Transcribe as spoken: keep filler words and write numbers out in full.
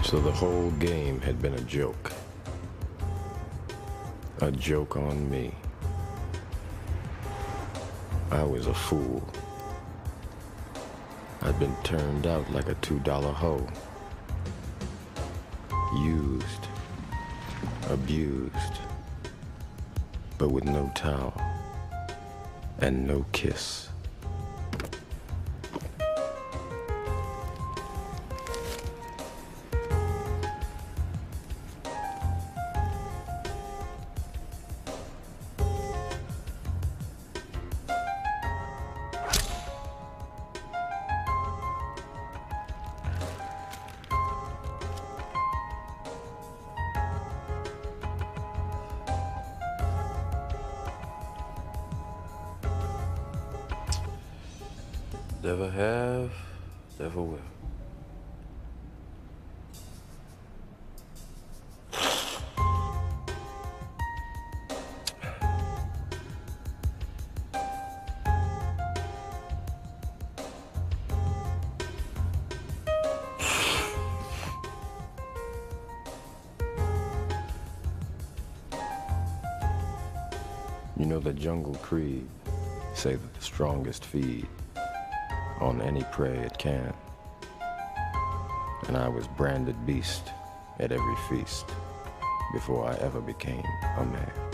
So the whole game had been a joke. A joke on me. I was a fool. I'd been turned out like a two dollar hoe. Used. Abused. But with no towel. And no kiss. Never have, never will. You know the jungle creed say that the strongest feed on any prey it can. And I was branded beast at every feast before I ever became a man.